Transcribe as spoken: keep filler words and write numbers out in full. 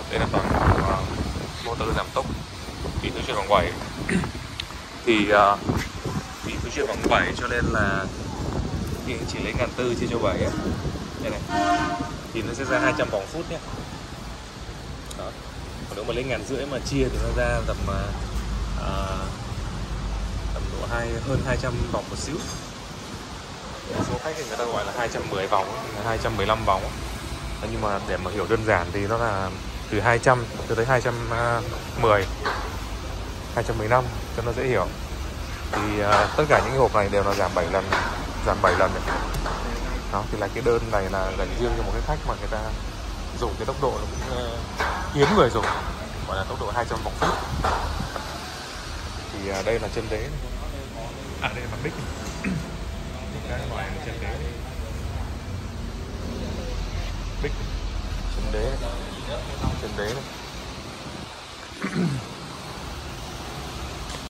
Đây là toàn uh, motor giảm tốc, phí thứ chuyển bằng bảy. Thì uh, phí thứ chuyển bằng bảy cho nên là thì chỉ lấy ngàn tư chia cho bảy ấy. Đây này thì nó sẽ ra hai trăm vòng phút nhé. Đó. Còn nếu mà lấy ngàn rưỡi mà chia thì nó ra tầm uh, tầm độ hai hơn hai trăm vòng một xíu. Một số khách thì người ta gọi là hai trăm mười vòng, hai trăm mười lăm vòng. Nhưng mà để mà hiểu đơn giản thì nó là từ hai trăm cho tới hai trăm mười, hai trăm mười lăm cho nó dễ hiểu. Thì uh, tất cả những cái hộp này đều là giảm bảy lần, giảm bảy lần này. Đó, thì là cái đơn này là dành riêng cho một cái khách mà người ta dùng cái tốc độ nó cũng uh, hiếm người dùng, gọi là tốc độ hai trăm vòng phút. Thì uh, đây là chân đế. À đây là mặt đích. Cái loại chân đế. Bích chân đế này. Chân đế này.